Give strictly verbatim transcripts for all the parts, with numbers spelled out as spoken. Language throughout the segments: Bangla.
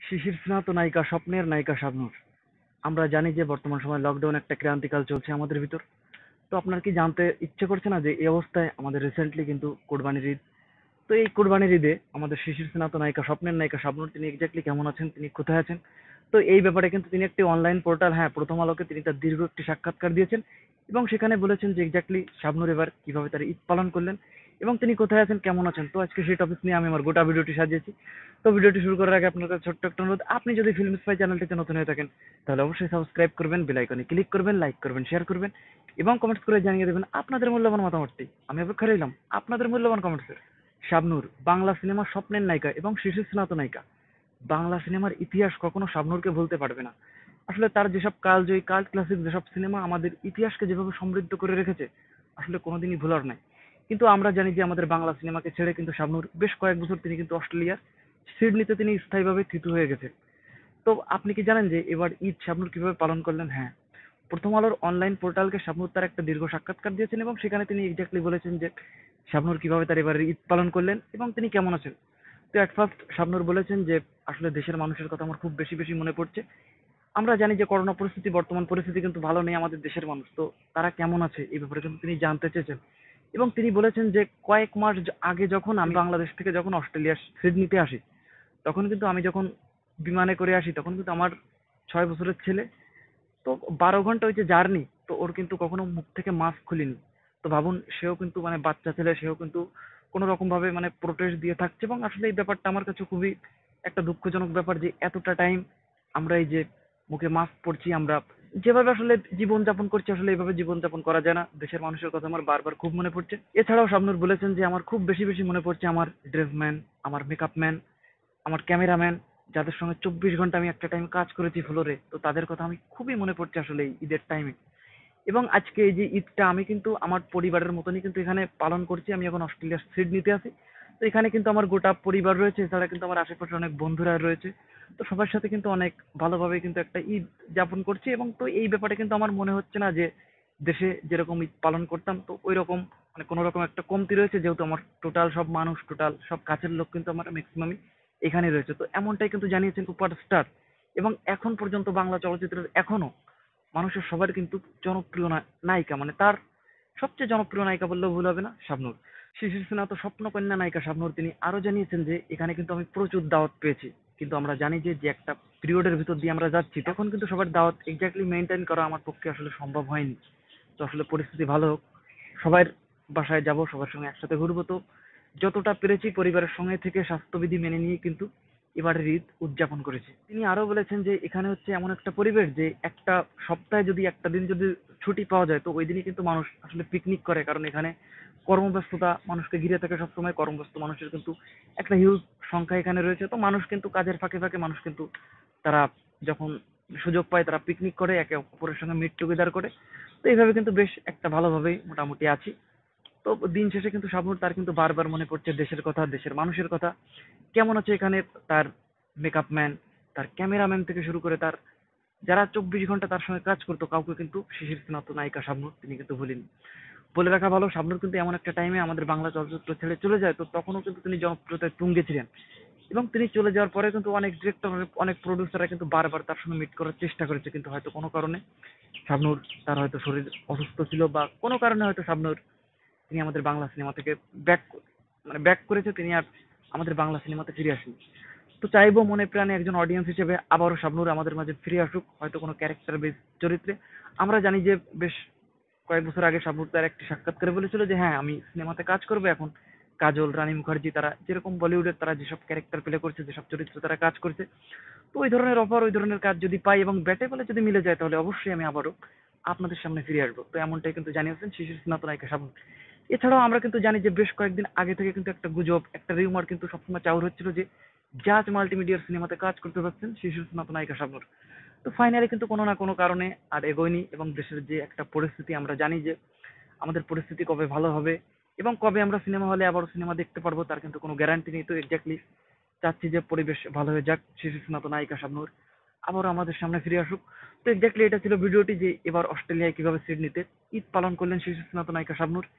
শিশির স্নাত নায়িকা স্বপ্নের নায়িকা শাবনূর। আমরা জানি যে বর্তমান সময়ে লকডাউন একটা ক্রান্তিকাল চলছে আমাদের ভিতর। তো আপনার কি জানতে ইচ্ছে করছে না যে এই অবস্থায় আমাদের রিসেন্টলি কিন্তু কোরবানির ঈদ। তো এই কোরবানির ঈদে আমাদের শিশির স্নাত নায়িকা স্বপ্নের নায়িকা শাবনূর তিনি এক্স্যাক্টলি কেমন আছেন, তিনি কোথায় আছেন। তো এই ব্যাপারে কিন্তু তিনি একটি অনলাইন পোর্টাল, হ্যাঁ, প্রথম আলোকে তিনি তার দীর্ঘ একটি সাক্ষাৎকার দিয়েছেন এবং সেখানে বলেছেন যে এক্স্যাক্টলি শাবনূর এবার কিভাবে তার ঈদ পালন করলেন এবং তিনি কোথায় আছেন, কেমন আছেন। তো আজকে সেই টপিক নিয়ে আমি আমার গোটা ভিডিওটি সাজিয়েছি। তো ভিডিওটি শুরু করার আগে আপনার কাছে ছোট্ট একটা অনুরোধ, আপনি যদি ফিল্ম স্পাই চ্যানেলটিতে নতুন হয়ে থাকেন তাহলে অবশ্যই সাবস্ক্রাইব করবেন, বেল আইকনে ক্লিক করবেন, লাইক করবেন, শেয়ার করবেন এবং কমেন্টস করে জানিয়ে দেবেন আপনাদের মূল্যবান মতামতটি। আমি অপেক্ষা রইলাম আপনাদের মূল্যবান কমেন্টসের। শাবনূর বাংলা সিনেমার স্বপ্নের নায়িকা এবং শিশির স্নাত নায়িকা। বাংলা সিনেমার ইতিহাস কখনো শাবনূরকে ভুলতে পারবে না। আসলে তার যেসব কালজয়ী কাল্ট ক্লাসিক যেসব সিনেমা আমাদের ইতিহাসকে যেভাবে সমৃদ্ধ করে রেখেছে, আসলে কোনোদিনই ভোলার নাই। কিন্তু আমরা জানি যে আমাদের বাংলা সিনেমাকে ছেড়ে কিন্তু শাবনূর বেশ কয়েক বছর তিনি কিন্তু অস্ট্রেলিয়ার সিডনিতে তিনি স্থায়ীভাবে থিতু হয়ে গেছে। তো আপনি কি জানেন যে এবার ঈদ শাবনূর কিভাবে পালন করলেন? হ্যাঁ, প্রথম আলোর অনলাইন পোর্টালকে শাবনূর তার একটা দীর্ঘ সাক্ষাৎকার দিয়েছেন এবং সেখানে তিনি এক্স্যাক্টলি বলেছেন যে শাবনূর কিভাবে তার এবারের ঈদ পালন করলেন এবং তিনি কেমন আছেন। তো এট ফার্স্ট শাবনূর বলেছেন যে আসলে দেশের মানুষের কথা আমার খুব বেশি বেশি মনে পড়ছে। আমরা জানি যে করোনা পরিস্থিতি, বর্তমান পরিস্থিতি কিন্তু ভালো নেই আমাদের দেশের মানুষ। তো তারা কেমন আছে এই ব্যাপারে কিন্তু তিনি জানতে চেয়েছেন এবং তিনি বলেছেন যে কয়েক মাস য- আগে যখন আমি বাংলাদেশ থেকে যখন অস্ট্রেলিয়া সিডনিতে আসি, তখন কিন্তু আমি যখন বিমানে করে আসি তখন কিন্তু আমার ছয় বছরের ছেলে, তো বারো ঘন্টা ওই যে জার্নি, তো ওর কিন্তু কখনো মুখ থেকে মাস্ক খুলিনি। তো ভাবুন, সেও কিন্তু মানে বাচ্চা ছেলে, সেও কিন্তু কোনো রকম ভাবে মানে প্রোটেস্ট দিয়ে থাকছে এবং আসলে এই ব্যাপারটা আমার কাছে খুবই একটা দুঃখজনক ব্যাপার যে এতটা টাইম আমরা এই যে মুখে মাস্ক পরছি, আমরা যেভাবে আসলে জীবন যাপন করছি, আসলে এইভাবে জীবন যাপন করা যায় না। দেশের মানুষের কথা আমার বারবার খুব মনে পড়ছে। এছাড়াও শাবনূর বলেছেন যে আমার খুব বেশি বেশি মনে পড়ছে আমার ড্রেসম্যান, আমার মেকআপ ম্যান, আমার ক্যামেরাম্যান, যাদের সঙ্গে চব্বিশ ঘন্টা আমি একটা টাইম কাজ করেছি ফ্লোরে, তো তাদের কথা আমি খুবই মনে পড়ছে আসলে এই ঈদের টাইমে। এবং আজকে এই যে ঈদটা আমি কিন্তু আমার পরিবারের মতনই কিন্তু এখানে পালন করছি। আমি এখন অস্ট্রেলিয়ার সিডনিতে আছি। তো এখানে কিন্তু আমার গোটা পরিবার রয়েছে, এছাড়া কিন্তু আমার আশেপাশে অনেক বন্ধুরা রয়েছে। তো সবার সাথে কিন্তু অনেক ভালোভাবে কিন্তু একটা ঈদ যাপন করছি এবং তো এই ব্যাপারে কিন্তু আমার মনে হচ্ছে না যে দেশে যেরকম ঈদ পালন করতাম তো ওই রকম মানে কোনো রকম একটা কমতি রয়েছে, যেহেতু আমার টোটাল সব মানুষ, টোটাল সব কাছের লোক কিন্তু আমার ম্যাক্সিমামই এখানে রয়েছে। তো এমনটাই কিন্তু জানিয়েছেন সুপারস্টার এবং এখন পর্যন্ত বাংলা চলচ্চিত্রের এখনো মানুষের সবার কিন্তু জনপ্রিয় না- নায়িকা, মানে তার সবচেয়ে জনপ্রিয় নায়িকা বললেও ভুল হবে না, শাবনূর। শিশির সেনা তো স্বপ্নকন্যা নায়িকা শাবনূর। তিনি আরো জানিয়েছেন যে এখানে কিন্তু আমি প্রচুর দাওয়াত পেয়েছি, কিন্তু আমরা জানি যে যে একটা পিরিয়ডের ভিতর দিয়ে আমরা যাচ্ছি, তখন কিন্তু সবার দাওয়াত এক্স্যাক্টলি মেনটেন করা আমার পক্ষে আসলে সম্ভব হয়নি। তো আসলে পরিস্থিতি ভালো হোক, সবার বাসায় যাব, সবার সঙ্গে একসাথে ঘুরবো। তো যতটা পেরেছি পরিবারের সঙ্গে থেকে স্বাস্থ্যবিধি মেনে নিয়ে কিন্তু এবারের ঈদ উদযাপন করেছি। তিনি আরো বলেছেন যে এখানে হচ্ছে এমন একটা পরিবেশ যে একটা সপ্তাহে যদি একটা দিন যদি ছুটি পাওয়া যায় তো ওই দিনই কিন্তু মানুষ আসলে পিকনিক করে, কারণ এখানে কর্মব্যস্ততা মানুষকে ঘিরে থাকে সবসময়। কর্মব্যস্ত মানুষের কিন্তু একটা হিউজ সংখ্যা এখানে রয়েছে। তো মানুষ কিন্তু কাজের ফাঁকে ফাঁকে মানুষ কিন্তু তারা যখন সুযোগ পায় তারা পিকনিক করে, একে অপরের সঙ্গে মিট টুগেদার করে। তো এইভাবে কিন্তু বেশ একটা ভালোভাবেই মোটামুটি আছি। তো দিন শেষে কিন্তু শাবনূর তার কিন্তু বারবার মনে পড়ছে দেশের কথা, দেশের মানুষের কথা। কেমন আছে এখানে তার মেকআপ ম্যান, তার ক্যামেরাম্যান থেকে শুরু করে তার যারা চব্বিশ ঘন্টা তার সঙ্গে কাজ করতো, কাউকে কিন্তু শিশির স্নাত নায়িকা শাবনূর তিনি কিন্তু ভুলেনি। বলে রাখা ভালো, শাবনূর কিন্তু এমন একটা টাইমে আমাদের বাংলা চলচ্চিত্র ছেড়ে চলে যায়, তো তখনও কিন্তু তিনি জনপ্রিয়তায় তুঙ্গে ছিলেন এবং তিনি চলে যাওয়ার পরে কিন্তু অনেক ডিরেক্টর, অনেক প্রডিউসাররা কিন্তু বারবার তার সঙ্গে মিট করার চেষ্টা করেছে, কিন্তু হয়তো কোনো কারণে শাবনূর, তার হয়তো শরীর অসুস্থ ছিল বা কোনো কারণে হয়তো শাবনূর তিনি আমাদের বাংলা সিনেমা থেকে ব্যাক মানে ব্যাক করেছে, তিনি আর আমাদের বাংলা সিনেমাতে ফিরে আসেনি। তো চাইবো মনে প্রাণে একজন অডিয়েন্স হিসেবে আবারও শাবনূর আমাদের মাঝে ফিরে আসুক, হয়তো কোনো ক্যারেক্টার বেস চরিত্রে। আমরা জানি যে বেশ কয়েক বছর আগে শাবনূর তার একটি সাক্ষাৎকারে বলেছিল যে হ্যাঁ আমি সিনেমাতে কাজ করবো এখন। কাজল, রানী মুখার্জি, তারা যেরকম বলিউডের তারা যেসব ক্যারেক্টার প্লে করছে, যেসব চরিত্র তারা কাজ করছে, তো ওই ধরনের অফার, ওই ধরনের কাজ যদি পাই এবং ব্যাটে বলে যদি মিলে যায় তাহলে অবশ্যই আমি আবারও আপনাদের সামনে ফিরে আসবো। তো এমনটাই কিন্তু জানিয়েছেন শিশির স্নাত নায়িকা শাবনূর। এছাড়াও আমরা কিন্তু জানি যে বেশ কয়েকদিন আগে থেকে কিন্তু একটা গুজব, একটা রিউমার কিন্তু সবসময় চাউর হচ্ছিল যে জাজ মাল্টিমিডিয়ার সিনেমাতে কাজ করতে পারছেন শিশির স্নাত নায়িকা শাবনূর। তো ফাইনালি কিন্তু কোনো না কোনো কারণে আর এগোয়নি এবং দেশের যে একটা পরিস্থিতি, আমরা জানি যে আমাদের পরিস্থিতি কবে ভালো হবে এবং কবে আমরা সিনেমা হলে আবারও সিনেমা দেখতে পারবো তার কিন্তু কোনো গ্যারান্টি নেই। তো এক্স্যাক্টলি চাচ্ছি যে পরিবেশ ভালো হয়ে যাক, শিশু স্নাত নায়িকা শাবনূর আবারও আমাদের সামনে ফিরে আসুক। তো এক্স্যাক্টলি এটা ছিল ভিডিওটি যে এবার অস্ট্রেলিয়ায় কিভাবে সিডনিতে ঈদ পালন করলেন শিশু স্নাত নায়িকা শাবনূর।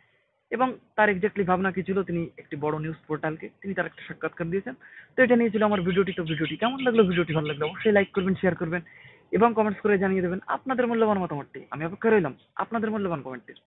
এবং তার এক্স্যাক্টলি ভাবনা কি ছিল, তিনি একটি বড় নিউজ পোর্টালকে তিনি তার একটা সাক্ষাৎকার দিয়েছেন। তো এটা নিয়ে ছিল আমার ভিডিওটি। তো ভিডিওটি কেমন লাগলো, ভিডিওটি ভালো লাগলো অবশ্যই লাইক করবেন, শেয়ার করবেন এবং কমেন্টস করে জানিয়ে দেবেন আপনাদের মূল্যবান মতামতটি। আমি অপেক্ষা রইলাম আপনাদের মূল্যবান কমেন্টের।